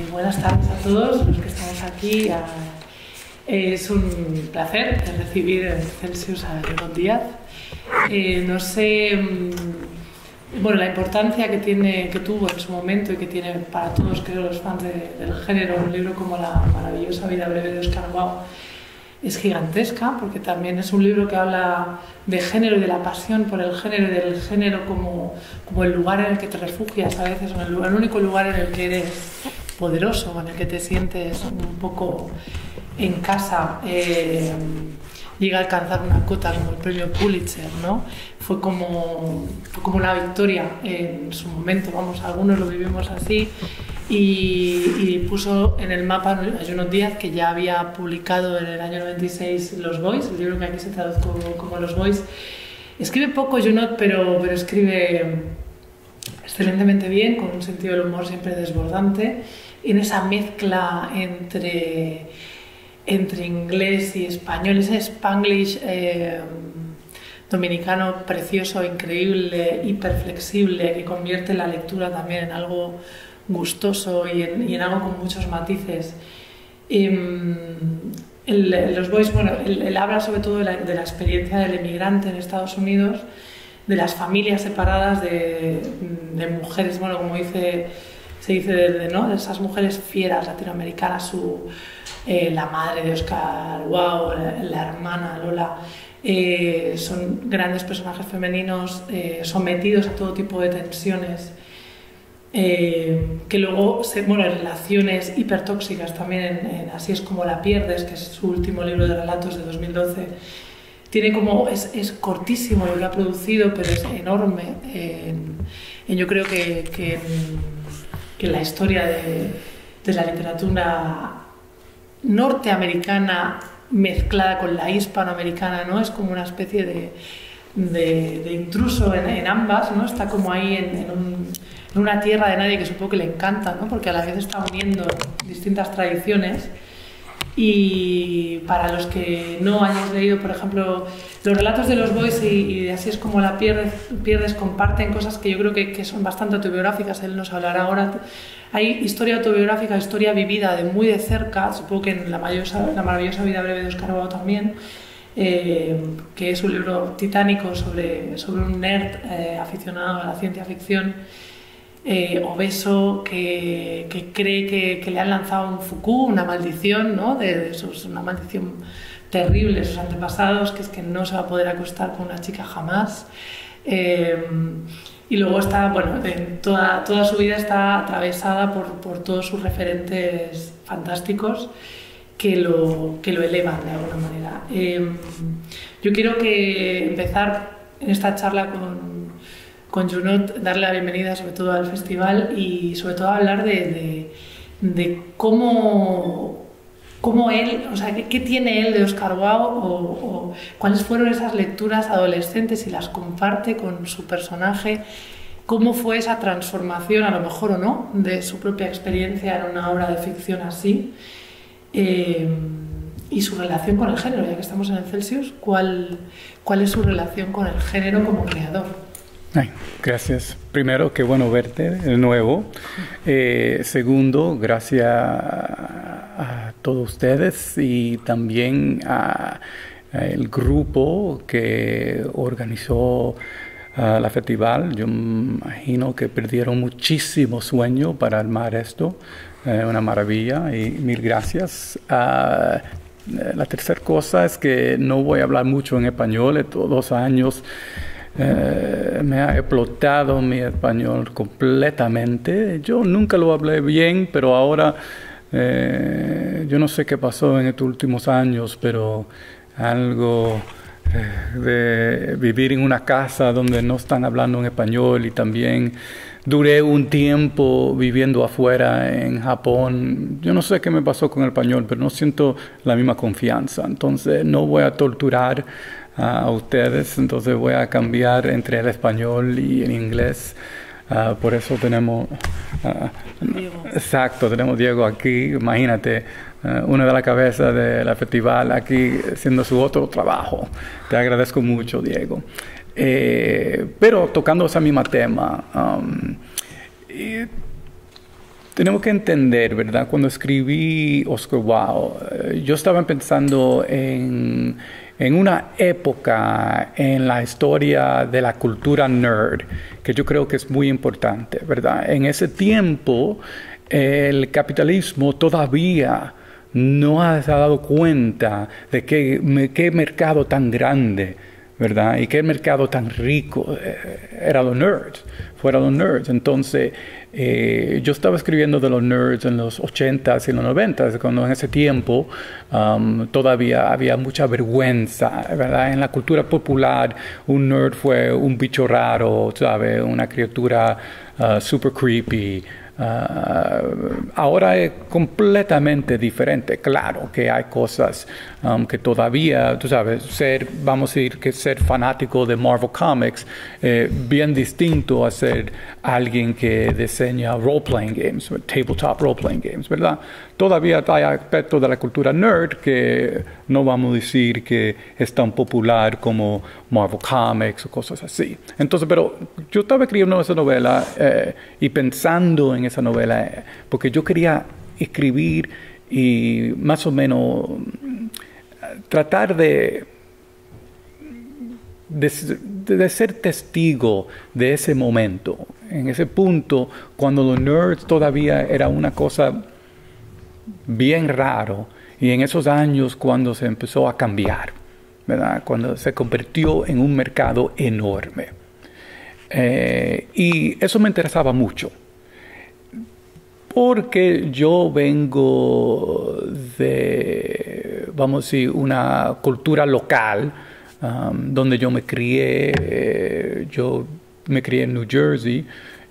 Buenas tardes a todos los que estamos aquí. Es un placer recibir en Celsius a Junot Díaz. No sé, bueno, la importancia que tuvo en su momento y que tiene para todos, creo, los fans del género, un libro como La maravillosa vida breve de Oscar Wilde es gigantesca, porque también es un libro que habla de género y de la pasión por el género y del género como el lugar en el que te refugias a veces, o el único lugar en el que eres poderoso, en el que te sientes un poco en casa. Llega a alcanzar una cota como el premio Pulitzer, ¿no? Fue como una victoria en su momento, vamos, algunos lo vivimos así, y puso en el mapa a Junot Díaz, que ya había publicado en el año 96 Los Boys, el libro que aquí se traduce como Los Boys. Escribe poco Junot, pero escribe excelentemente bien, con un sentido del humor siempre desbordante, en esa mezcla entre inglés y español, ese Spanglish dominicano precioso, increíble, hiperflexible, que convierte la lectura también en algo gustoso y en algo con muchos matices. Los Boys, bueno, él habla sobre todo de la experiencia del emigrante en Estados Unidos, de las familias separadas, de mujeres, bueno, como se dice, ¿no? De esas mujeres fieras latinoamericanas, la madre de Oscar Wilde, la hermana Lola, son grandes personajes femeninos sometidos a todo tipo de tensiones, que luego, relaciones hipertóxicas también en Así es como la pierdes, que es su último libro de relatos de 2012. Tiene es cortísimo lo que ha producido, pero es enorme. Yo creo que la historia de la literatura norteamericana mezclada con la hispanoamericana, ¿no? Es como una especie de intruso en ambas, ¿no? Está como ahí en una tierra de nadie, que supongo que le encanta, ¿no? Porque a la vez está uniendo distintas tradiciones. Y para los que no hayáis leído, por ejemplo, los relatos de Los Boys y de Así es como la pierdes comparten cosas que yo creo que son bastante autobiográficas. Él nos hablará ahora. Hay historia autobiográfica, historia vivida de muy de cerca, supongo que en La maravillosa vida breve de Oscar Wilde también, que es un libro titánico sobre un nerd aficionado a la ciencia ficción, obeso, que cree que le han lanzado un Foucault, una maldición, ¿no? Una maldición terrible de sus antepasados, que es que no se va a poder acostar con una chica jamás. Y luego está, bueno, toda su vida está atravesada por todos sus referentes fantásticos que lo elevan de alguna manera. Yo quiero empezar en esta charla con Junot, darle la bienvenida sobre todo al festival y sobre todo hablar de cómo él, o sea, qué tiene él de Oscar Wilde o cuáles fueron esas lecturas adolescentes y las comparte con su personaje, cómo fue esa transformación, a lo mejor o no, de su propia experiencia en una obra de ficción así, y su relación con el género, ya que estamos en el Celsius, ¿cuál es su relación con el género como creador? Ay, gracias. Primero, qué bueno verte de nuevo. Segundo, gracias a todos ustedes y también al grupo que organizó la festival. Yo me imagino que perdieron muchísimo sueño para armar esto. Una maravilla y mil gracias. La tercera cosa es que no voy a hablar mucho en español. Estos 2 años me ha explotado mi español completamente. Yo nunca lo hablé bien, pero ahora yo no sé qué pasó en estos últimos años, pero algo de vivir en una casa donde no están hablando en español, y también duré un tiempo viviendo afuera en Japón. Yo no sé qué me pasó con el español, pero no siento la misma confianza. Entonces no voy a torturar a ustedes, entonces voy a cambiar entre el español y el inglés. Por eso tenemos Diego. Exacto, tenemos Diego aquí. Imagínate, una de las cabezas de la festival aquí haciendo su otro trabajo. Te agradezco mucho, Diego. Pero tocando ese mismo tema, tenemos que entender, ¿verdad? Cuando escribí Oscar Wilde, yo estaba pensando en una época en la historia de la cultura nerd, que yo creo que es muy importante, ¿verdad? En ese tiempo, el capitalismo todavía no se ha dado cuenta de qué mercado tan grande, ¿verdad? Y qué mercado tan rico eran los nerds. Entonces, yo estaba escribiendo de los nerds en los 80s y los 90s, cuando en ese tiempo todavía había mucha vergüenza, ¿verdad? En la cultura popular, un nerd fue un bicho raro, ¿sabes? Una criatura super creepy. Ahora es completamente diferente. Claro que hay cosas que todavía, tú sabes, vamos a decir que ser fanático de Marvel Comics, bien distinto a ser alguien que diseña role-playing games, tabletop role-playing games, ¿verdad? Todavía hay aspectos de la cultura nerd que no vamos a decir que es tan popular como Marvel Comics o cosas así. Entonces, pero yo estaba escribiendo esa novela y pensando en esa novela, porque yo quería escribir y más o menos tratar de ser testigo de ese momento, en ese punto, cuando los nerds todavía era una cosa bien raro, y en esos años cuando se empezó a cambiar, ¿verdad? Cuando se convirtió en un mercado enorme. Y eso me interesaba mucho, porque yo vengo de, vamos a decir, una cultura local, donde yo me crié. Yo me crié en New Jersey,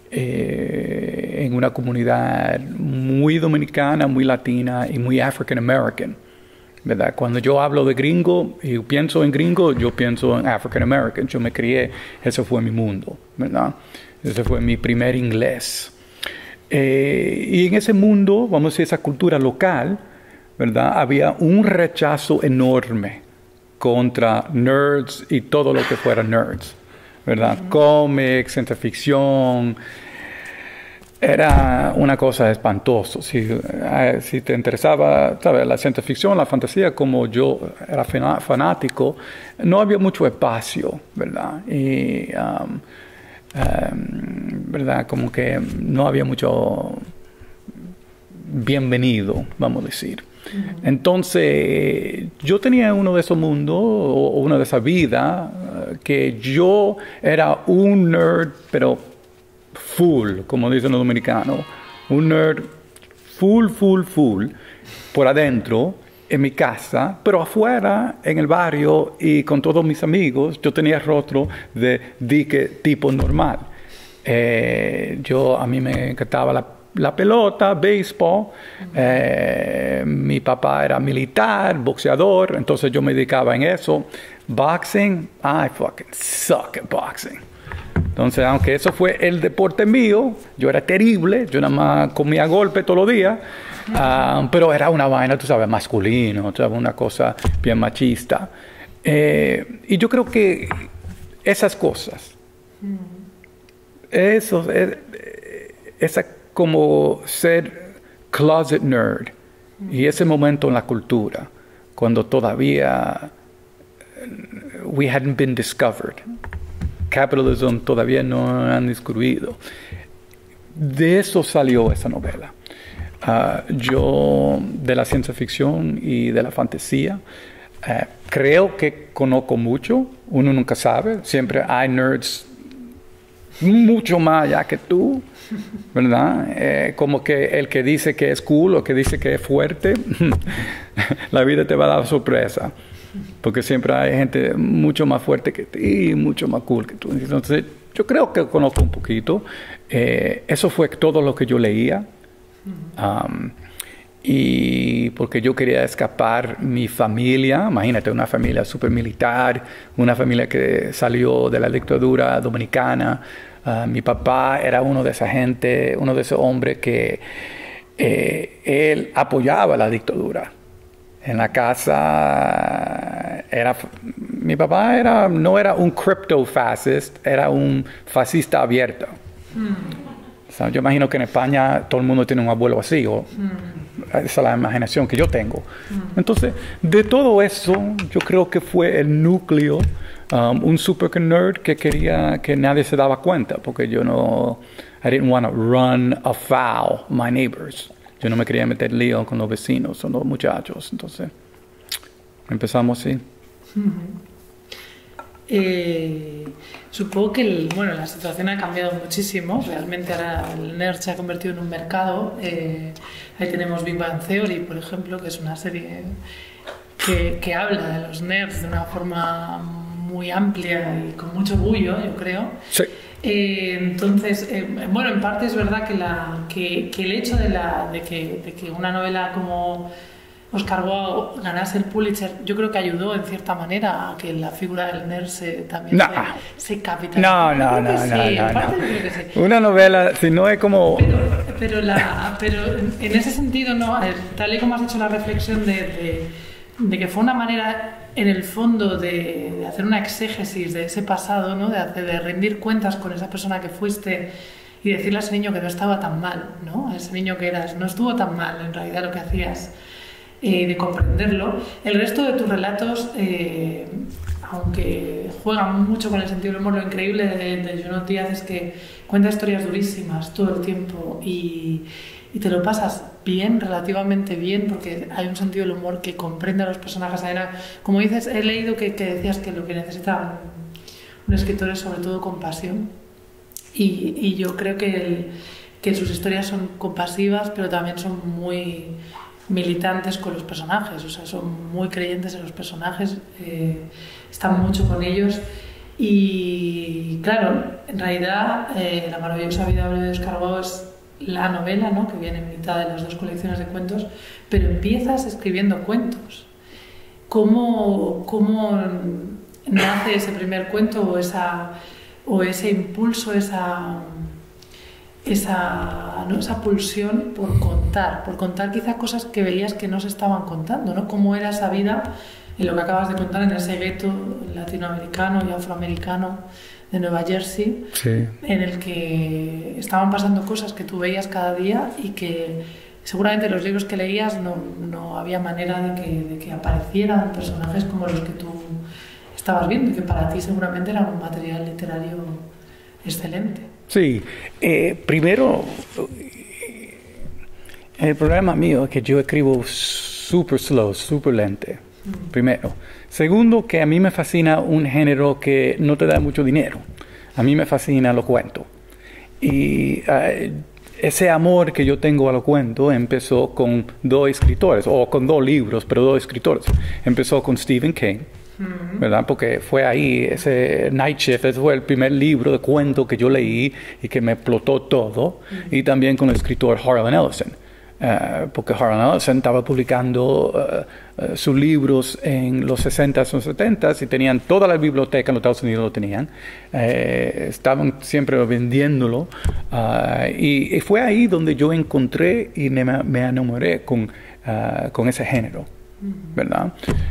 en una comunidad muy dominicana, muy latina y muy African American, ¿verdad? Cuando yo hablo de gringo y pienso en gringo, yo pienso en African American. Yo me crié, ese fue mi mundo, ¿verdad? Ese fue mi primer inglés. Y en ese mundo, vamos a decir, esa cultura local, ¿verdad? Había un rechazo enorme contra nerds y todo lo que fuera nerds, ¿verdad? Cómics, ciencia ficción. Era una cosa espantosa. Si te interesaba, ¿sabes? La ciencia ficción, la fantasía, como yo era fanático, no había mucho espacio, ¿verdad? Y, ¿verdad? Como que no había mucho bienvenido, vamos a decir. Entonces, yo tenía uno de esos mundos, o una de esas vidas, que yo era un nerd, pero full, como dicen los dominicanos. Un nerd full, por adentro, en mi casa, pero afuera, en el barrio y con todos mis amigos, yo tenía el rostro de dique tipo normal. A mí me encantaba la pelota, béisbol. Mi papá era militar, boxeador, entonces yo me dedicaba en eso. Boxing, I fucking suck at boxing. Entonces, aunque eso fue el deporte mío, yo era terrible, yo nada más comía golpe todos los días, pero era una vaina, tú sabes, masculino, tú sabes, una cosa bien machista. Y yo creo que esas cosas, esa como ser closet nerd, y ese momento en la cultura, cuando todavía we hadn't been discovered, capitalism todavía no han descubierto. De eso salió esa novela. Yo, de la ciencia ficción y de la fantasía, creo que conozco mucho. Uno nunca sabe. Siempre hay nerds mucho más allá que tú, ¿verdad? Como que el que dice que es cool o que dice que es fuerte, la vida te va a dar sorpresa. Porque siempre hay gente mucho más fuerte que ti, mucho más cool que tú. Entonces, yo creo que conozco un poquito. Eso fue todo lo que yo leía. Y porque yo quería escapar mi familia. Imagínate, una familia súper militar, una familia que salió de la dictadura dominicana. Mi papá era uno de esa gente, uno de esos hombres que él apoyaba la dictadura. En la casa mi papá no era un crypto fascist, era un fascista abierto. O sea, yo imagino que en España todo el mundo tiene un abuelo así, o esa es la imaginación que yo tengo. Entonces, de todo eso, yo creo que fue el núcleo, un super nerd que quería que nadie se daba cuenta, porque yo no, I didn't want to run afoul my neighbors. Yo no me quería meter lío con los vecinos o los muchachos. Entonces, empezamos así. Supongo que la situación ha cambiado muchísimo. Realmente ahora el nerd se ha convertido en un mercado. Ahí tenemos Big Bang Theory, por ejemplo, que es una serie que habla de los nerds de una forma muy amplia y con mucho orgullo, yo creo. Sí. Entonces, en parte es verdad que el hecho de que una novela como Oscar Wilde ganase el Pulitzer, yo creo que ayudó en cierta manera a que la figura del nerd se capitalizara. No. Una novela, si no es como... Pero en ese sentido, no, tal y como has hecho la reflexión de que fue una manera, en el fondo, de hacer una exégesis de ese pasado, ¿no? de rendir cuentas con esa persona que fuiste y decirle a ese niño que no estaba tan mal, ¿no? A ese niño que eras, no estuvo tan mal en realidad lo que hacías. De comprenderlo. El resto de tus relatos, aunque juegan mucho con el sentido del humor, lo increíble de Junot Díaz es que cuenta historias durísimas todo el tiempo y te lo pasas bien, relativamente bien, porque hay un sentido del humor que comprende a los personajes. Como dices, he leído que decías que lo que necesita un escritor es sobre todo compasión, y yo creo que sus historias son compasivas, pero también son muy militantes con los personajes, o sea, son muy creyentes en los personajes, están mucho con ellos y claro, en realidad La maravillosa vida breve de Oscar Wilde es la novela, ¿no? Que viene en mitad de las dos colecciones de cuentos, pero empiezas escribiendo cuentos. ¿Cómo nace ese primer cuento o ese impulso, esa pulsión por contar quizá cosas que veías que no se estaban contando, ¿no? Cómo era esa vida, en lo que acabas de contar, en ese gueto latinoamericano y afroamericano de Nueva Jersey, sí, en el que estaban pasando cosas que tú veías cada día y que seguramente en los libros que leías no había manera de que aparecieran personajes como los que tú estabas viendo, y que para ti seguramente era un material literario excelente. Sí, primero, el problema mío es que yo escribo super slow, super lento, primero. Segundo, que a mí me fascina un género que no te da mucho dinero. A mí me fascina los cuentos. Y ese amor que yo tengo a los cuentos empezó con dos escritores, o con dos libros, pero dos escritores. Empezó con Stephen King, ¿verdad? Porque fue ahí, ese Night Shift, ese fue el primer libro de cuentos que yo leí y que me explotó todo. Y también con el escritor Harlan Ellison, porque Harlan Ellison estaba publicando sus libros en los 60s o 70s y tenían toda la biblioteca en los Estados Unidos, lo tenían. Estaban siempre vendiéndolo. Y fue ahí donde yo encontré y me enamoré con ese género, ¿verdad?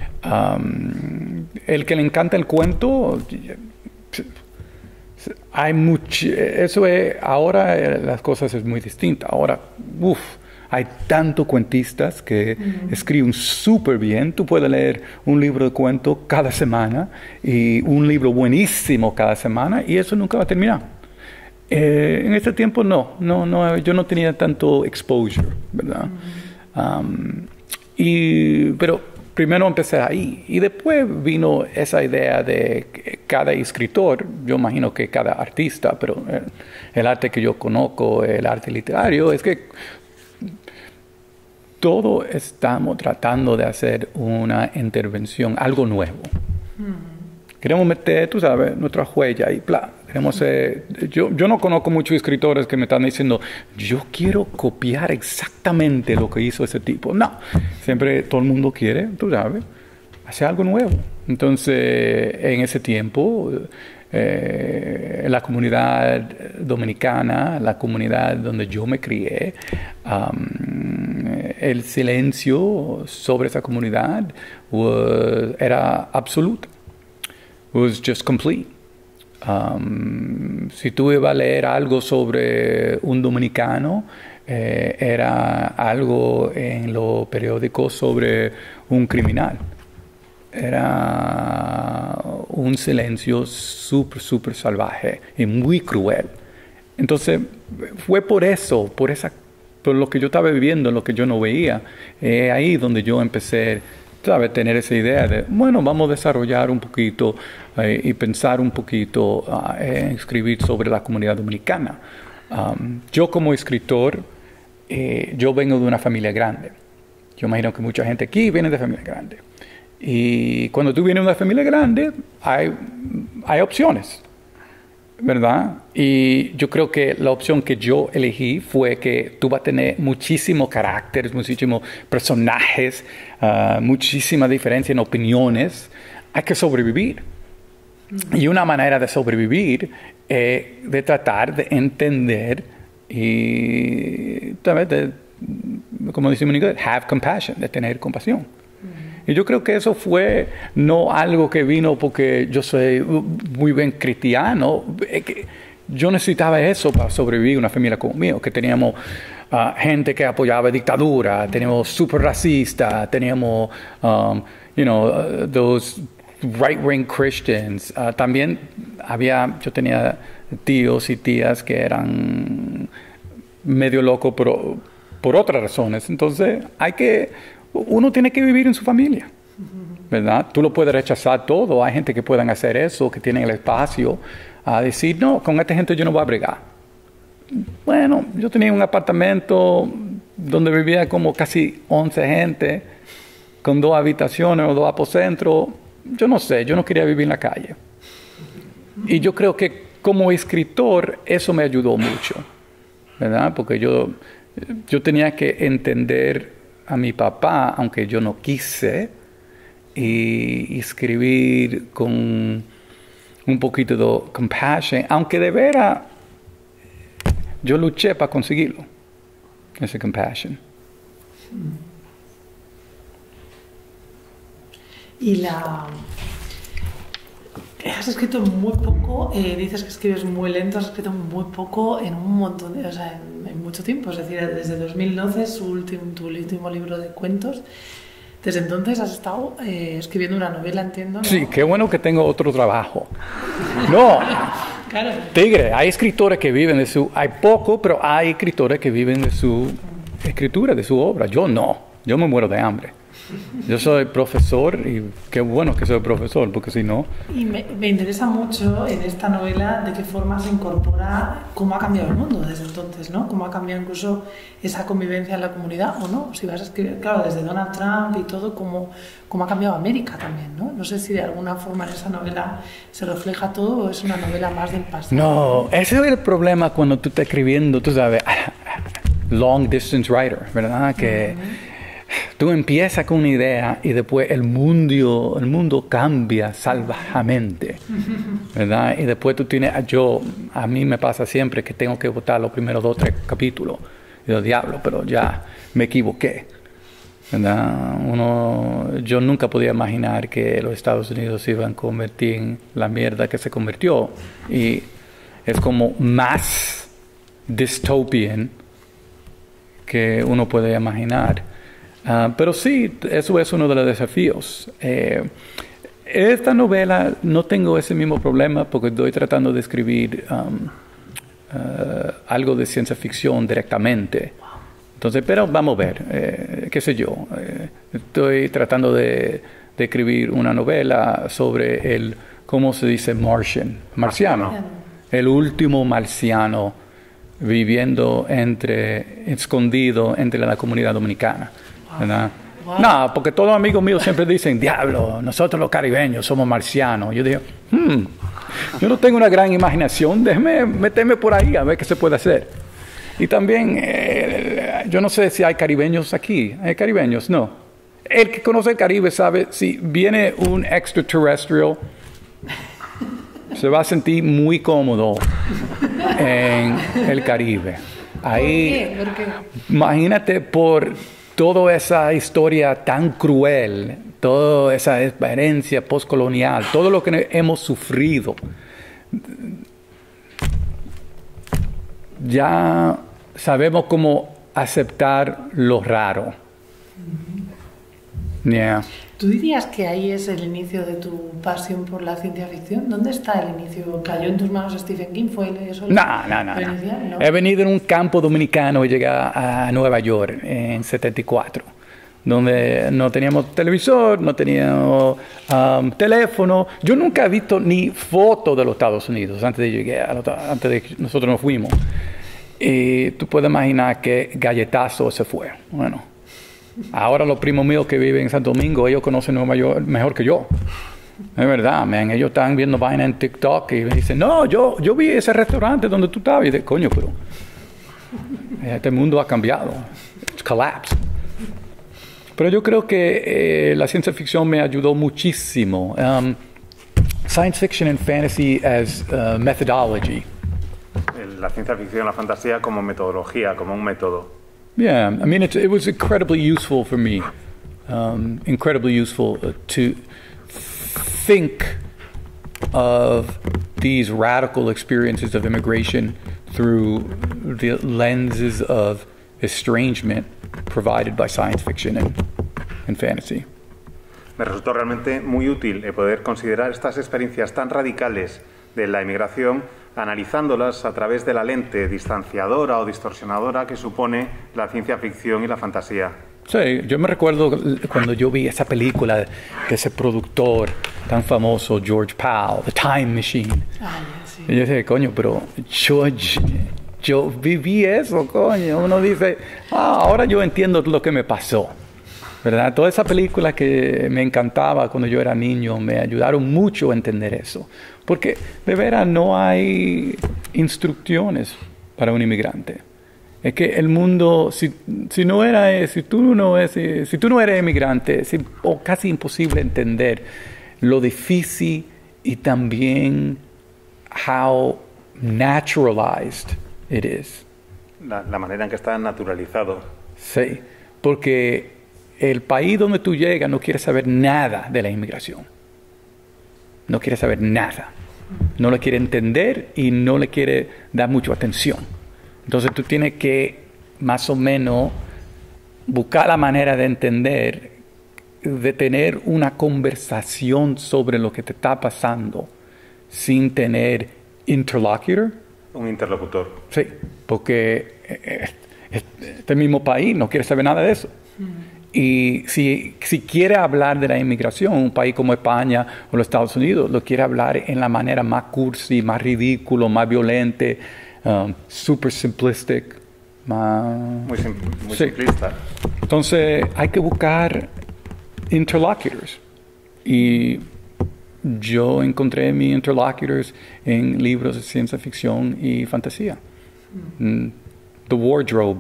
El que le encanta el cuento, hay mucho, eso es, ahora las cosas es muy distinta. Ahora, hay tantos cuentistas que escriben súper bien. Tú puedes leer un libro de cuentos cada semana y un libro buenísimo cada semana y eso nunca va a terminar. En este tiempo no, yo no tenía tanto exposure, ¿verdad? Pero primero empecé ahí y después vino esa idea de que cada escritor, yo imagino que cada artista, pero el arte que yo conozco, el arte literario, es que todos estamos tratando de hacer una intervención, algo nuevo. Queremos meter, tú sabes, nuestra huella y bla. Yo no conozco muchos escritores que me están diciendo, yo quiero copiar exactamente lo que hizo ese tipo. No, siempre todo el mundo quiere, tú sabes, hacer algo nuevo. Entonces, en ese tiempo, la comunidad dominicana, la comunidad donde yo me crié, el silencio sobre esa comunidad era absoluto. It was just complete. Si tú ibas a leer algo sobre un dominicano, era algo en los periódicos sobre un criminal. Era un silencio súper salvaje y muy cruel. Entonces, fue por eso, por lo que yo estaba viviendo, lo que yo no veía, ahí donde yo empecé, ¿sabes?, tener esa idea de, bueno, vamos a desarrollar un poquito y pensar un poquito en escribir sobre la comunidad dominicana. Yo como escritor, yo vengo de una familia grande. Yo imagino que mucha gente aquí viene de familia grande. Y cuando tú vienes de una familia grande, hay opciones, ¿verdad? Y yo creo que la opción que yo elegí fue que tú vas a tener muchísimos caracteres, muchísimos personajes, muchísima diferencia en opiniones. Hay que sobrevivir. Y una manera de sobrevivir es de tratar de entender y, ¿sabes?, como decimos en inglés, have compassion, de tener compasión. Y yo creo que eso fue no algo que vino porque yo soy muy bien cristiano. Yo necesitaba eso para sobrevivir en una familia como mío, que teníamos gente que apoyaba dictadura, teníamos súper racistas, teníamos, those right-wing Christians. También yo tenía tíos y tías que eran medio locos por otras razones. Entonces, uno tiene que vivir en su familia, ¿verdad? Tú lo puedes rechazar todo. Hay gente que pueden hacer eso, que tienen el espacio a decir, no, con esta gente yo no voy a bregar. Bueno, yo tenía un apartamento donde vivía como casi 11 gente, con 2 habitaciones o 2 aposentos. Yo no sé, yo no quería vivir en la calle. Y yo creo que como escritor eso me ayudó mucho, ¿verdad? Porque yo tenía que entender a mi papá, aunque yo no quise, y escribir con un poquito de compassion, aunque de veras yo luché para conseguirlo, ese compassion. Y has escrito muy poco, dices que escribes muy lento, has escrito muy poco en un montón de, en mucho tiempo, es decir, desde 2012 es tu último libro de cuentos. Desde entonces has estado escribiendo una novela, entiendo, ¿no? Sí, qué bueno que tengo otro trabajo. No, claro. Tigre, hay escritores que viven de hay poco, pero hay escritores que viven de su escritura, de su obra. Yo no, yo me muero de hambre. Yo soy profesor y qué bueno que soy profesor, porque si no... Y me interesa mucho en esta novela de qué forma se incorpora cómo ha cambiado el mundo desde entonces, ¿no? Cómo ha cambiado incluso esa convivencia en la comunidad, o no. Si vas a escribir, claro, desde Donald Trump y todo, cómo ha cambiado América también, ¿no? No sé si de alguna forma en esa novela se refleja todo o es una novela más del pasado. No, ese es el problema cuando tú estás escribiendo, tú sabes, long distance writer, ¿verdad? Que... Tú empiezas con una idea y después el mundo cambia salvajemente, ¿verdad? Y después tú tienes, a mí me pasa siempre que tengo que votar los primeros 2 o 3 capítulos. Y digo, diablo, pero ya me equivoqué, ¿verdad? Yo nunca podía imaginar que los Estados Unidos se iban a convertir en la mierda que se convirtió. Y es como más dystopian que uno puede imaginar. Pero sí, eso es uno de los desafíos. Esta novela no tengo ese mismo problema porque estoy tratando de escribir algo de ciencia ficción directamente. Entonces, pero vamos a ver, qué sé yo. Estoy tratando de escribir una novela sobre ¿cómo se dice? Marciano. El último marciano viviendo escondido entre la comunidad dominicana. ¿Verdad? Wow. No, porque todos los amigos míos siempre dicen, diablo, nosotros los caribeños somos marcianos. Yo digo, yo no tengo una gran imaginación, déjeme meterme por ahí a ver qué se puede hacer. Y también, yo no sé si hay caribeños aquí. ¿Hay caribeños? No. El que conoce el Caribe sabe, si viene un extraterrestre, se va a sentir muy cómodo en el Caribe. Ahí, ¿Por qué? Imagínate por toda esa historia tan cruel, toda esa experiencia postcolonial, todo lo que hemos sufrido, ya sabemos cómo aceptar lo raro. Yeah. ¿Tú dirías que ahí es el inicio de tu pasión por la ciencia ficción? ¿Dónde está el inicio? ¿Cayó en tus manos Stephen King? ¿Fue eso? No. Inicial, ¿no? He venido en un campo dominicano y llegué a Nueva York en 74, donde no teníamos televisor, no teníamos teléfono. Yo nunca he visto ni foto de los Estados Unidos antes de que nosotros nos fuimos. Y tú puedes imaginar qué galletazo se fue. Bueno, ahora los primos míos que viven en Santo Domingo, ellos conocen Nueva York mejor que yo. Es verdad, man. Ellos están viendo vaina en TikTok y me dicen, no, yo vi ese restaurante donde tú estabas. Y de coño, pero este mundo ha cambiado. It's collapsed. Pero yo creo que la ciencia ficción me ayudó muchísimo. Science fiction and fantasy as methodology. La ciencia ficción, la fantasía como metodología, como un método. Yeah, I mean, it was incredibly useful for me. Incredibly useful to think of these radical experiences of immigration through the lenses of estrangement provided by science fiction and fantasy. Me resultó realmente muy útil poder considerar estas experiencias tan radicales de la inmigración, analizándolas a través de la lente distanciadora o distorsionadora que supone la ciencia ficción y la fantasía. Sí, yo me recuerdo cuando yo vi esa película de ese productor tan famoso, George Pal, The Time Machine. Sí. Y yo dije, coño, pero yo viví eso, coño. Uno dice, ahora yo entiendo lo que me pasó, ¿verdad? Todas esas películas que me encantaba cuando yo era niño me ayudaron mucho a entender eso. Porque de veras no hay instrucciones para un inmigrante. Es que el mundo, si tú no eres inmigrante, es casi imposible entender lo difícil y también how naturalized it is. La manera en que está naturalizado. Sí, porque el país donde tú llegas no quiere saber nada de la inmigración. No quiere saber nada. No lo quiere entender y no le quiere dar mucha atención. Entonces tú tienes que más o menos buscar la manera de entender, de tener una conversación sobre lo que te está pasando sin tener interlocutor. Un interlocutor. Sí, porque este mismo país no quiere saber nada de eso. Y si quiere hablar de la inmigración, un país como España o los Estados Unidos, lo quiere hablar en la manera más cursi, más ridículo, más violente, super simplistic, muy simplista. Entonces hay que buscar interlocutors. Y yo encontré mis interlocutors en libros de ciencia ficción y fantasía. The Wardrobe.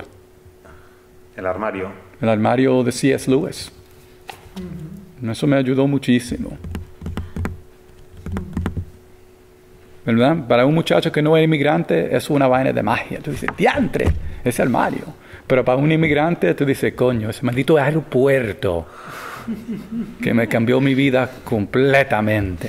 El armario. El armario de C.S. Lewis. Eso me ayudó muchísimo. ¿Verdad? Para un muchacho que no es inmigrante, es una vaina de magia. Tú dices, diantre, ese armario. Pero para un inmigrante, tú dices, coño, ese maldito aeropuerto que me cambió mi vida completamente.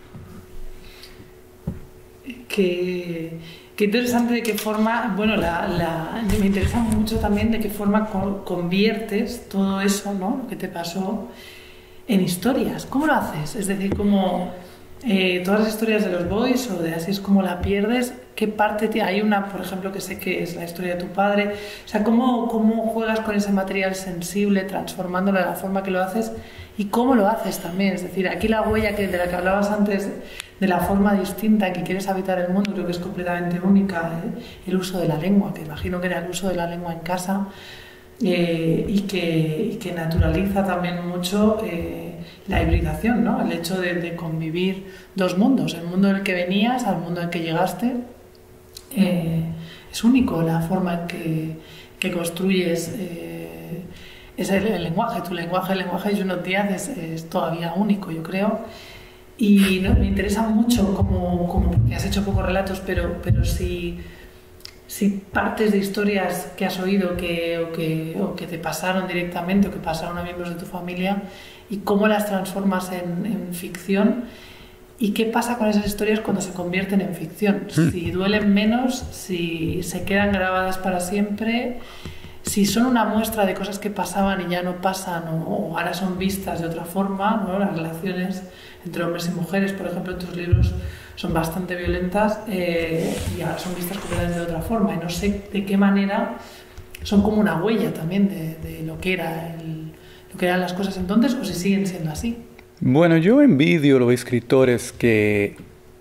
Qué interesante de qué forma, bueno, me interesa mucho también de qué forma conviertes todo eso, ¿no? Lo que te pasó en historias. ¿Cómo lo haces? Es decir, como todas las historias de los boys o de Así es como la pierdes, ¿qué parte hay una, por ejemplo, que sé que es la historia de tu padre? O sea, ¿cómo juegas con ese material sensible, transformándolo de la forma que lo haces y cómo lo haces también? Es decir, aquí la huella de la que hablabas antes, de la forma distinta en que quieres habitar el mundo, creo que es completamente única, el uso de la lengua, que imagino que era el uso de la lengua en casa, y que naturaliza también mucho la hibridación, ¿no? El hecho de convivir dos mundos, el mundo del que venías al mundo al que llegaste. Es único la forma en que construyes el lenguaje. Tu lenguaje, el lenguaje de Junot Díaz es todavía único, yo creo. Y ¿no? Me interesa mucho, como que has hecho pocos relatos, pero si partes de historias que has oído o que te pasaron directamente o que pasaron a miembros de tu familia y cómo las transformas en ficción ¿Y qué pasa con esas historias cuando se convierten en ficción? Si duelen menos, si se quedan grabadas para siempre, si son una muestra de cosas que pasaban y ya no pasan o ahora son vistas de otra forma, ¿no? Las relaciones entre hombres y mujeres, por ejemplo, en tus libros son bastante violentas y ahora son vistas completamente de otra forma. Y no sé de qué manera son como una huella también de lo que eran las cosas entonces o si siguen siendo así. Bueno, yo envidio a los escritores que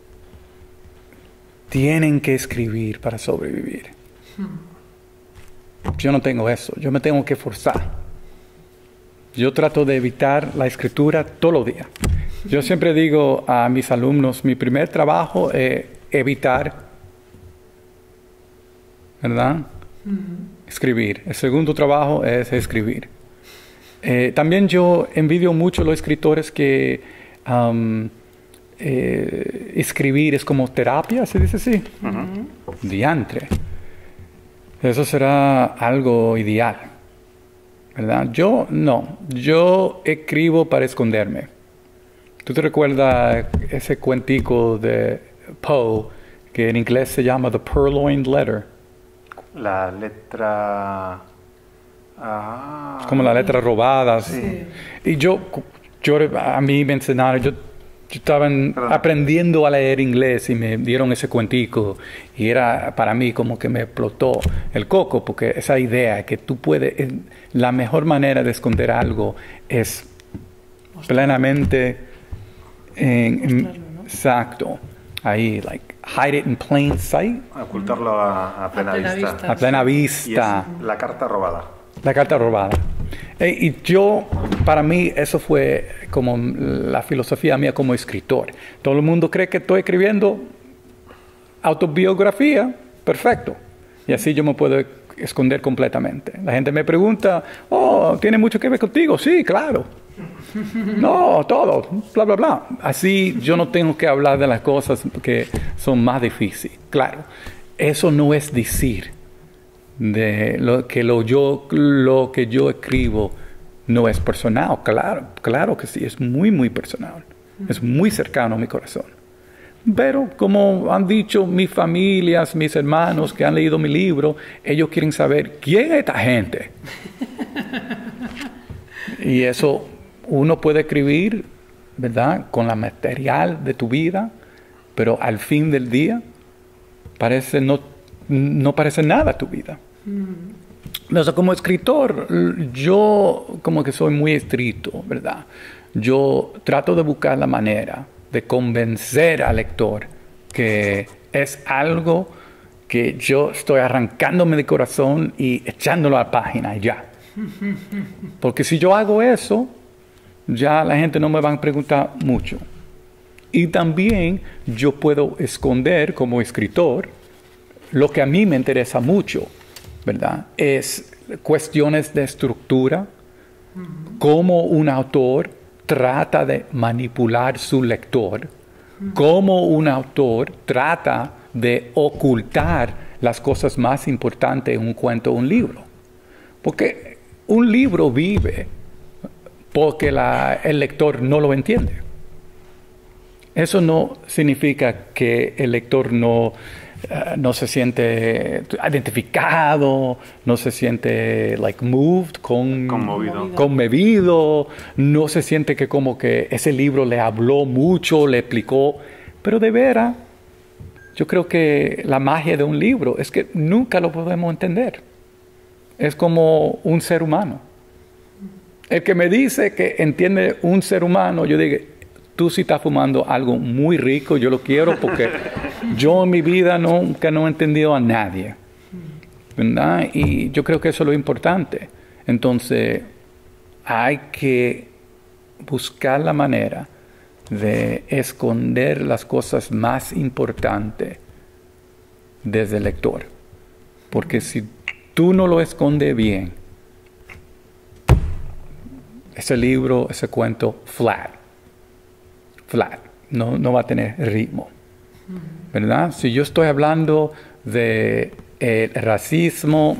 tienen que escribir para sobrevivir. Yo no tengo eso, yo me tengo que forzar. Yo trato de evitar la escritura todos los días. Yo siempre digo a mis alumnos, mi primer trabajo es evitar, ¿verdad? Escribir. El segundo trabajo es escribir. También yo envidio mucho a los escritores que escribir es como terapia, ¿se dice así? Diantre. Eso será algo ideal, ¿verdad? Yo no. Yo escribo para esconderme. ¿Tú te recuerdas ese cuentico de Poe que en inglés se llama The Purloined Letter? La letra... como la letra robada. Sí. Y a mí me enseñaron, yo estaba aprendiendo a leer inglés y me dieron ese cuentico y era para mí como que me explotó el coco, porque esa idea que tú puedes, la mejor manera de esconder algo es plenamente mostrarlo, ¿no? Exacto. Ahí, like, hide it in plain sight. Ocultarlo a plena vista. A plena vista. Y es la carta robada. La carta robada. Y para mí, eso fue como la filosofía mía como escritor. Todo el mundo cree que estoy escribiendo autobiografía, perfecto. Y así yo me puedo esconder completamente. La gente me pregunta, ¿tiene mucho que ver contigo? Sí, claro. No, todo, bla, bla, bla. Así yo no tengo que hablar de las cosas que son más difíciles. Claro, eso no es decir de lo que yo escribo no es personal. Claro que sí, es muy, muy personal. Es muy cercano a mi corazón. Pero como han dicho mis familias, mis hermanos que han leído mi libro, ellos quieren saber quién es esta gente. Y eso uno puede escribir, ¿verdad?, con la material de tu vida, pero al fin del día no parece nada tu vida. Entonces, como escritor, yo como que soy muy estricto, ¿verdad? Yo trato de buscar la manera de convencer al lector que es algo que yo estoy arrancándome de corazón y echándolo a la página y ya. Porque si yo hago eso, ya la gente no me va a preguntar mucho. Y también yo puedo esconder como escritor lo que a mí me interesa mucho, ¿verdad? Es cuestiones de estructura, cómo un autor trata de manipular su lector, cómo un autor trata de ocultar las cosas más importantes en un cuento o un libro. Porque un libro vive porque el lector no lo entiende. Eso no significa que el lector no se siente identificado, no se siente moved, conmovido, no se siente que como que ese libro le habló mucho, le explicó. Pero de veras, yo creo que la magia de un libro es que nunca lo podemos entender. Es como un ser humano. El que me dice que entiende un ser humano, yo digo, tú sí estás fumando algo muy rico, yo lo quiero porque yo en mi vida nunca he entendido a nadie, ¿verdad? Y yo creo que eso es lo importante. Entonces, hay que buscar la manera de esconder las cosas más importantes desde el lector. Porque si tú no lo escondes bien, ese libro, ese cuento, flat, no va a tener ritmo, ¿verdad? Si yo estoy hablando de racismo,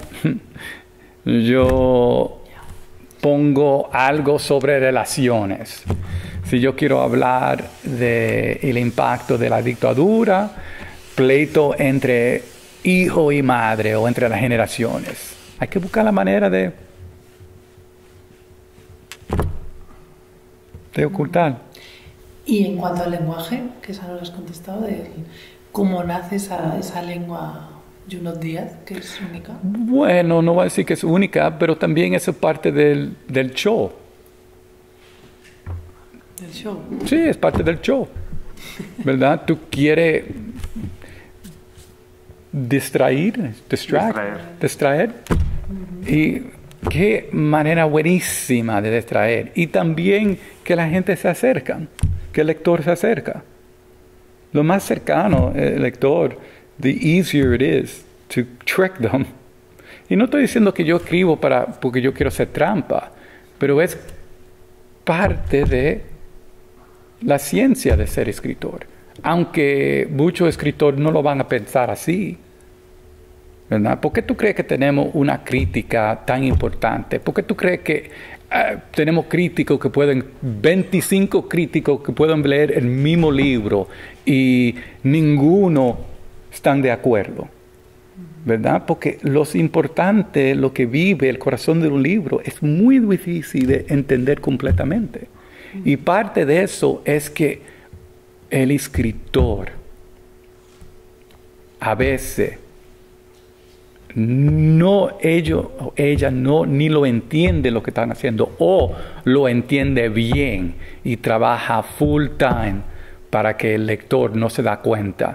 yo pongo algo sobre relaciones. Si yo quiero hablar del impacto de la dictadura, pleito entre hijo y madre o entre las generaciones. Hay que buscar la manera de ocultar. Y en cuanto al lenguaje, que esa no lo has contestado, de cómo nace esa lengua Junot Díaz, que es única. Bueno, no voy a decir que es única, pero también es parte del show. ¿Del show? Sí, es parte del show, ¿verdad? Tú quieres distraer. Y qué manera buenísima de distraer. Y también que la gente se acerca, que el lector se acerca. Lo más cercano el lector, the easier it is to trick them. Y no estoy diciendo que yo escribo porque yo quiero hacer trampa, pero es parte de la ciencia de ser escritor. Aunque muchos escritores no lo van a pensar así, ¿verdad? ¿Por qué tú crees que tenemos una crítica tan importante? ¿Por qué tú crees que tenemos críticos que 25 críticos que pueden leer el mismo libro y ninguno están de acuerdo? ¿Verdad? Porque lo importante, lo que vive el corazón de un libro, es muy difícil de entender completamente. Y parte de eso es que el escritor a veces ella no ni lo entiende lo que están haciendo, o lo entiende bien y trabaja full time para que el lector no se da cuenta.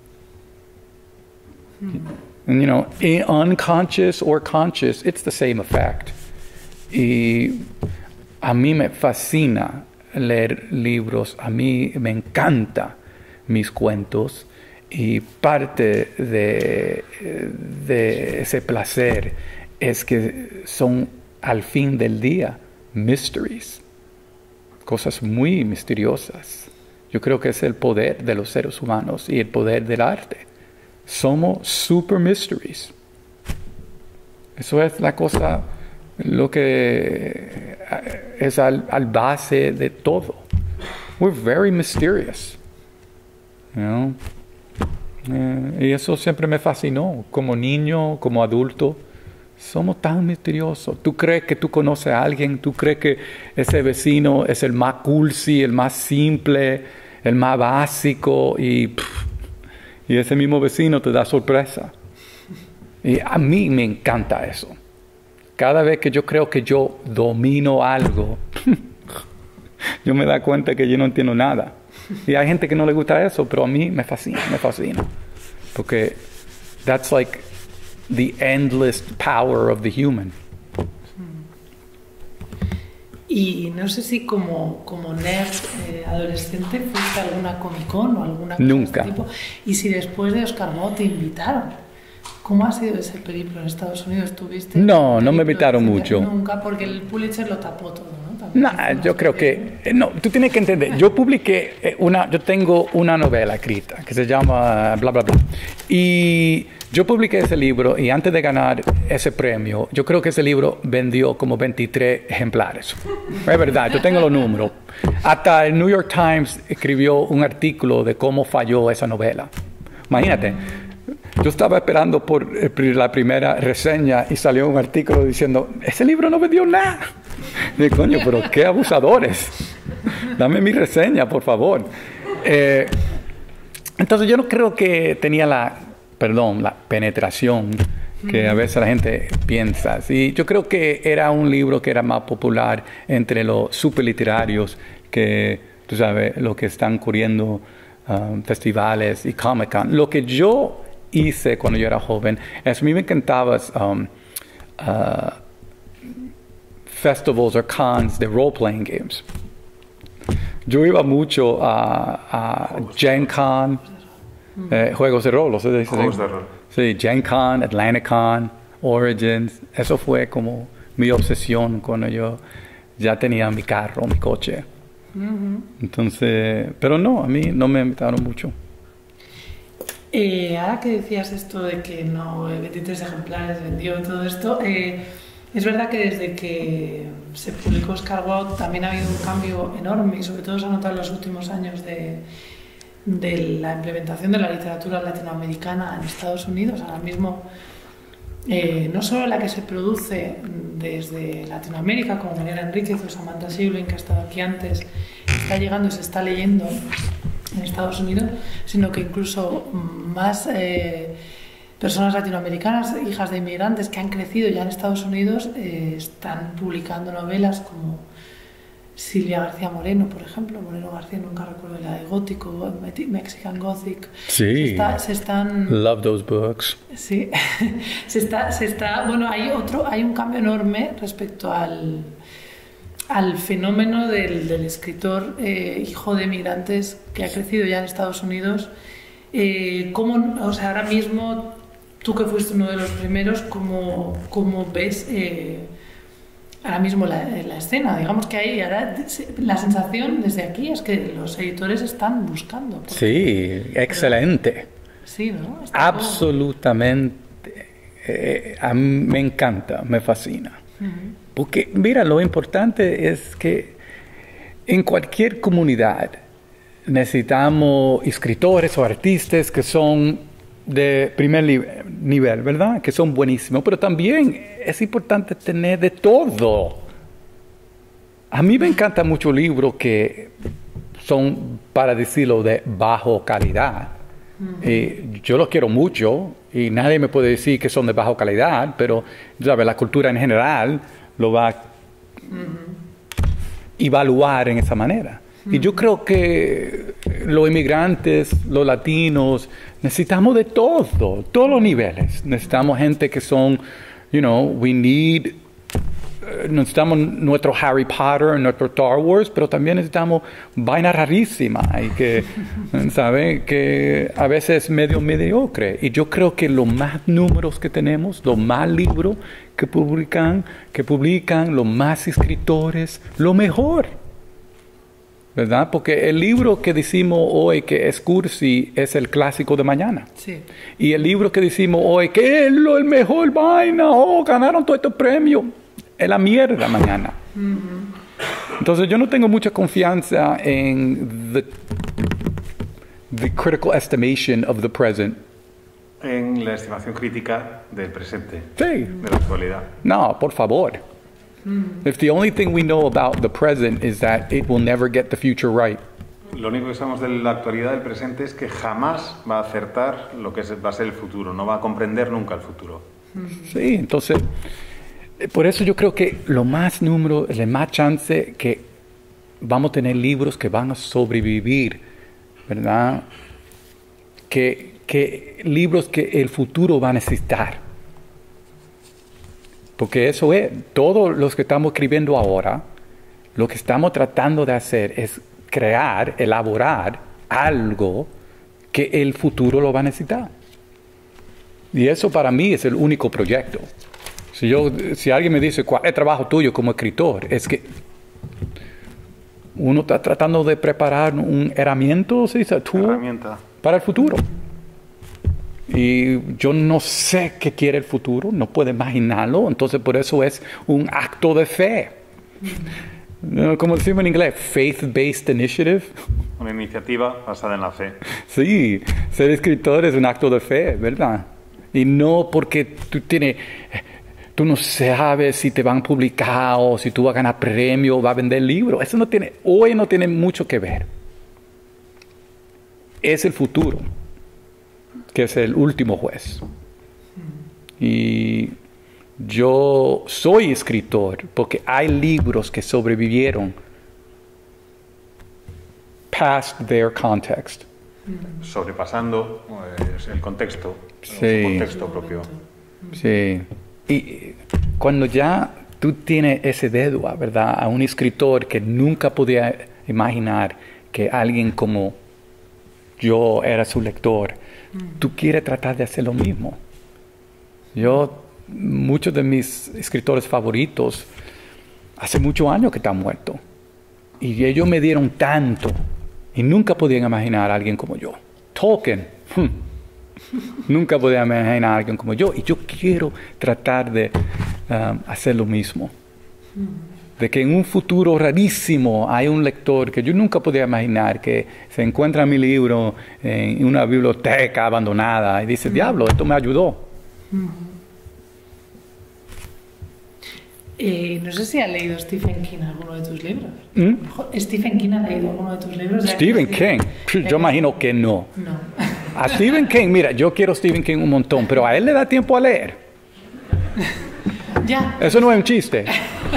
You know, unconscious or conscious, it's the same effect. Y a mí me fascina leer libros, a mí me encanta mis cuentos, y parte de ese placer es que son al fin del día mysteries, cosas muy misteriosas. Yo creo que es el poder de los seres humanos y el poder del arte. Somos super mysteries. Eso es la cosa, lo que es al base de todo. We're very mysterious. You know? Y eso siempre me fascinó. Como niño, como adulto, somos tan misteriosos. Tú crees que tú conoces a alguien, tú crees que ese vecino es el más cursi, el más simple, el más básico, y ese mismo vecino te da sorpresa. Y a mí me encanta eso. Cada vez que yo creo que yo domino algo, yo me doy cuenta que yo no entiendo nada. Y hay gente que no le gusta eso, pero a mí me fascina. Porque that's like the endless power of the human. Y no sé si como nerd adolescente fuiste a alguna Comic-Con o alguna cosa Nunca. de este tipo. Y si después de Oscar Mo te invitaron. ¿Cómo ha sido ese periplo en Estados Unidos? ¿Tuviste? No me invitaron mucho. Nunca, porque el Pulitzer lo tapó todo, ¿no? No, yo creo que... No, tú tienes que entender. Yo publiqué yo tengo una novela escrita que se llama bla, bla, bla. Y yo publiqué ese libro, y antes de ganar ese premio, yo creo que ese libro vendió como 23 ejemplares. Es verdad, yo tengo los números. Hasta el New York Times escribió un artículo de cómo falló esa novela. Imagínate. Yo estaba esperando por la primera reseña y salió un artículo diciendo, ese libro no vendió nada. Y coño, pero qué abusadores. Dame mi reseña, por favor. Entonces yo no creo que tenía la penetración que a veces la gente piensa. Sí, yo creo que era un libro que era más popular entre los superliterarios, que, tú sabes, lo que están ocurriendo, festivales y Comic-Con. Lo que yo hice cuando yo era joven, a mí me encantaba festivals or cons de role-playing games. Yo iba mucho a Gen Con, juegos de rol, ¿se dice? Juegos de rol. Sí, Gen Con, Atlanticon, Origins. Eso fue como mi obsesión cuando yo ya tenía mi carro, mi coche. Entonces, pero no, a mí no me invitaron mucho. Ahora que decías esto de que no 23 ejemplares vendió todo esto, Es verdad que desde que se publicó Oscar Wilde también ha habido un cambio enorme y sobre todo se ha notado en los últimos años de la implementación de la literatura latinoamericana en Estados Unidos. Ahora mismo, no solo la que se produce desde Latinoamérica, como Mariana Enríquez o Samantha Schweblin, que ha estado aquí antes, está llegando y se está leyendo en Estados Unidos, sino que incluso más personas latinoamericanas, hijas de inmigrantes que han crecido ya en Estados Unidos, están publicando novelas como Silvia García Moreno, por ejemplo. Moreno García, nunca recuerdo la de gótico, Mexican Gothic. Sí, se están... Love those books. Sí, bueno, hay un cambio enorme respecto al fenómeno del escritor hijo de migrantes que ha crecido ya en Estados Unidos. O sea, ahora mismo, tú que fuiste uno de los primeros, ¿cómo ves ahora mismo la escena? Digamos que hay ahora la sensación desde aquí es que los editores están buscando. Sí, excelente. Sí, ¿no? Absolutamente. A mí me encanta, me fascina. Porque, mira, lo importante es que en cualquier comunidad necesitamos escritores o artistas que son de primer nivel, ¿verdad? Que son buenísimos, pero también es importante tener de todo. A mí me encantan muchos libros que son, para decirlo, de bajo calidad. Yo los quiero mucho y nadie me puede decir que son de baja calidad, pero ¿sabes? La cultura en general lo va a evaluar en esa manera. Y yo creo que los inmigrantes, los latinos, necesitamos de todo, todos los niveles. Necesitamos gente que son, necesitamos nuestro Harry Potter, nuestro Star Wars, pero también necesitamos vaina rarísima y que, ¿sabe? Que a veces es medio mediocre. Y yo creo que los más números que tenemos, los más libros que publican, los más escritores, lo mejor. ¿Verdad? Porque el libro que decimos hoy que es cursi es el clásico de mañana. Sí. Y el libro que decimos hoy que es el mejor vaina, ganaron todo estos premios, es la mierda mañana. Entonces yo no tengo mucha confianza en the critical estimation of the present. En la estimación crítica del presente, Sí. de la actualidad. No, por favor. If the only thing we know about the present is that it will never get the future right. Lo único que sabemos de la actualidad del presente es que jamás va a acertar lo que va a ser el futuro, no va a comprender nunca el futuro. Sí, entonces, por eso yo creo que lo más número, el más chance que vamos a tener libros que van a sobrevivir, ¿verdad? Que libros que el futuro va a necesitar. Porque eso es, todos los que estamos escribiendo ahora, lo que estamos tratando de hacer es crear, elaborar algo que el futuro lo va a necesitar. Y eso para mí es el único proyecto. Si alguien me dice, ¿cuál es el trabajo tuyo como escritor? Es que uno está tratando de preparar un herramienta para el futuro. Y yo no sé qué quiere el futuro, no puedo imaginarlo, entonces por eso es un acto de fe. Como decimos en inglés, faith-based initiative. Una iniciativa basada en la fe. Sí, ser escritor es un acto de fe, ¿verdad? Y no porque tú no sabes si te van a publicar o si tú vas a ganar premio o vas a vender libros. Eso hoy no tiene mucho que ver. Es el futuro, que es el último juez. Y yo soy escritor porque hay libros que sobrevivieron past their context. Sobrepasando el contexto, Sí. su contexto propio. Sí. Y cuando ya tú tienes ese dedo, ¿verdad? A un escritor que nunca podía imaginar que alguien como yo era su lector, tú quieres tratar de hacer lo mismo. Muchos de mis escritores favoritos, hace muchos años que están muertos. Y ellos me dieron tanto. Y nunca podían imaginar a alguien como yo. Tolkien. Nunca podía imaginar a alguien como yo. Y yo quiero tratar de hacer lo mismo. De que en un futuro rarísimo hay un lector que yo nunca podía imaginar que se encuentra mi libro en una biblioteca abandonada y dice, diablo, esto me ayudó. No sé si ha leído Stephen King alguno de tus libros. ¿Stephen King ha leído alguno de tus libros? Stephen King, yo imagino que no. A Stephen King, mira, yo quiero Stephen King un montón, pero a él le da tiempo a leer. Ya. Eso no es un chiste.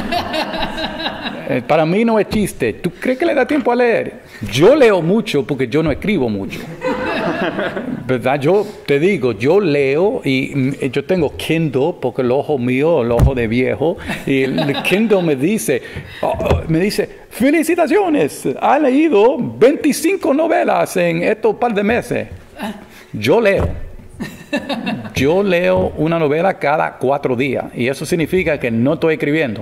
Para mí no es chiste. ¿Tú crees que le da tiempo a leer? Yo leo mucho porque yo no escribo mucho. ¿Verdad? Yo te digo, yo leo y yo tengo Kindle porque el ojo mío, el ojo de viejo, y el Kindle me dice, felicitaciones, ha leído 25 novelas en estos par de meses. Yo leo. Yo leo una novela cada 4 días y eso significa que no estoy escribiendo.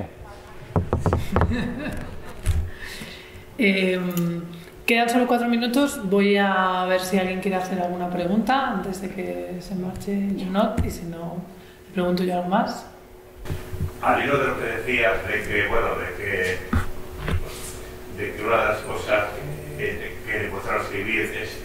Quedan solo 4 minutos. Voy a ver si alguien quiere hacer alguna pregunta antes de que se marche Junot, y si no, le pregunto yo algo más. Al hilo de lo que decías, de que una de las cosas que demostraron escribir es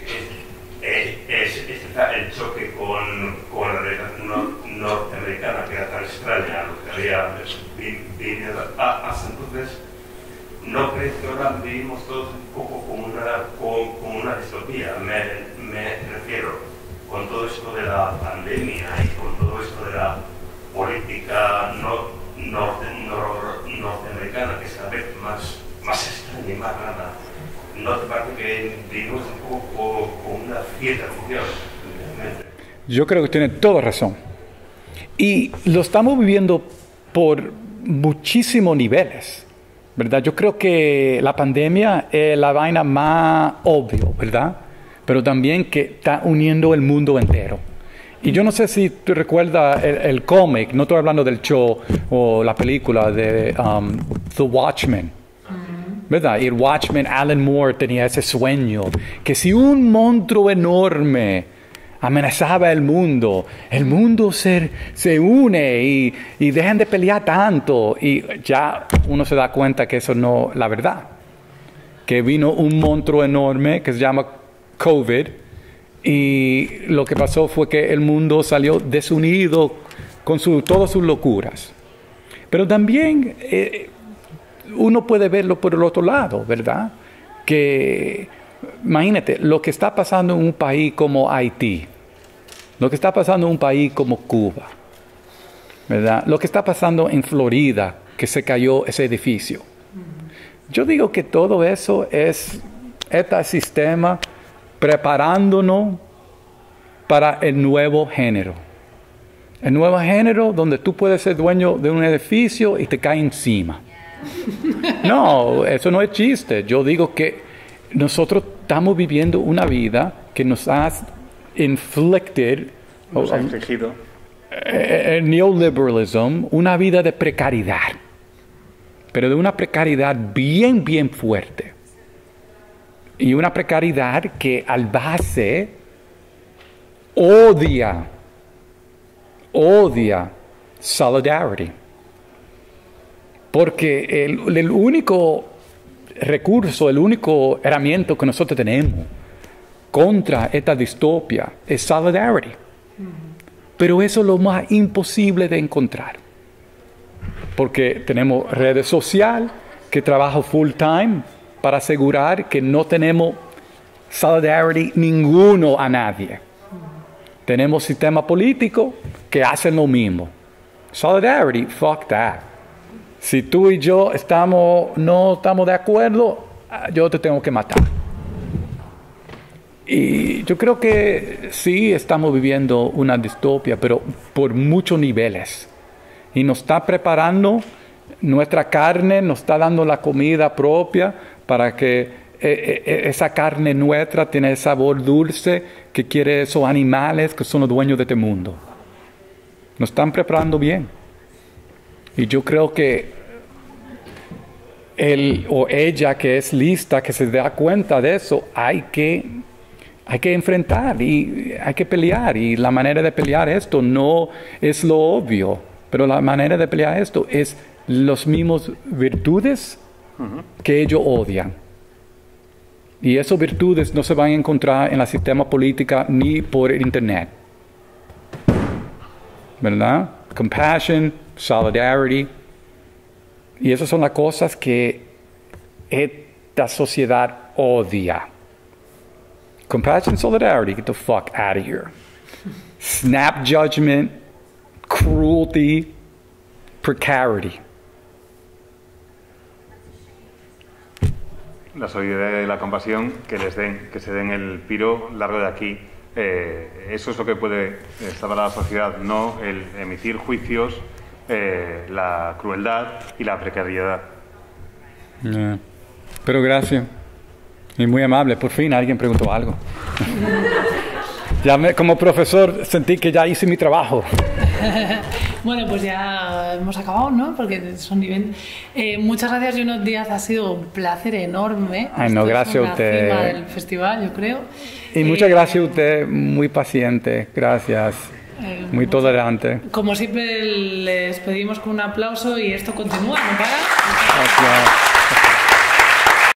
el choque con la realidad norteamericana, que era tan extraña a lo que había vivido hasta entonces. ¿No crees que ahora vivimos todos un poco como una distopía? Me refiero, con todo esto de la pandemia y con todo esto de la política norteamericana, que es cada vez más extraña y más rara. ¿No te parece que vivimos un poco con una cierta confusión? Yo creo que tiene toda razón. Y lo estamos viviendo por muchísimos niveles, ¿verdad? Yo creo que la pandemia es la vaina más obvia, ¿verdad? Pero también que está uniendo el mundo entero. Y yo no sé si tú recuerdas el cómic, no estoy hablando del show o la película de The Watchmen. ¿Verdad? Y el Watchman, Alan Moore, tenía ese sueño, que si un monstruo enorme amenazaba el mundo se une y dejan de pelear tanto. Y ya uno se da cuenta que eso no es la verdad. Que vino un monstruo enorme que se llama COVID y lo que pasó fue que el mundo salió desunido con todas sus locuras. Pero también uno puede verlo por el otro lado, ¿verdad? Que, imagínate, lo que está pasando en un país como Haití, lo que está pasando en un país como Cuba, ¿verdad? Lo que está pasando en Florida, que se cayó ese edificio. Yo digo que todo eso es este sistema preparándonos para el nuevo género. El nuevo género donde tú puedes ser dueño de un edificio y te cae encima. No, eso no es chiste. Yo digo que nosotros estamos viviendo una vida que nos ha infligido el neoliberalismo, una vida de precariedad, pero de una precariedad bien, bien fuerte. Y una precariedad que al base odia solidarity. Porque el único recurso, el único herramienta que nosotros tenemos contra esta distopia es solidarity. Pero eso es lo más imposible de encontrar. Porque tenemos redes sociales que trabajan full time para asegurar que no tenemos solidarity ninguno a nadie. Tenemos sistema político que hacen lo mismo. Solidarity, fuck that. Si tú y yo no estamos de acuerdo, yo te tengo que matar. Y yo creo que sí estamos viviendo una distopia, pero por muchos niveles. Y nos está preparando nuestra carne, nos está dando la comida propia para que esa carne nuestra tiene el sabor dulce que quiere esos animales que son los dueños de este mundo. Nos están preparando bien. Y yo creo que él o ella que es lista, que se da cuenta de eso, hay que enfrentar y hay que pelear. Y la manera de pelear esto no es lo obvio. Pero la manera de pelear esto es los mismos virtudes que ellos odian. Y esas virtudes no se van a encontrar en el sistema político ni por internet. ¿Verdad? Compassion, solidarity. Y esas son las cosas que esta sociedad odia. Compassion, solidarity, get the fuck out of here. Snap judgment, cruelty, precarity. La solidaridad y la compasión que se den el piro largo de aquí. Eso es lo que puede salvar a la sociedad, no el emitir juicios, la crueldad y la precariedad. Yeah. Pero gracias. Y muy amable. Por fin alguien preguntó algo. Como profesor sentí que ya hice mi trabajo. Bueno, pues ya hemos acabado, ¿no? Porque son nivel. Muchas gracias, Juno Díaz. Ha sido un placer enorme. Ay, no, gracias a usted. Cima del festival, yo creo. Y muchas gracias a usted. Muy paciente. Gracias. Muy tolerante. Como siempre, les pedimos con un aplauso y esto continúa, ¿no para? Gracias.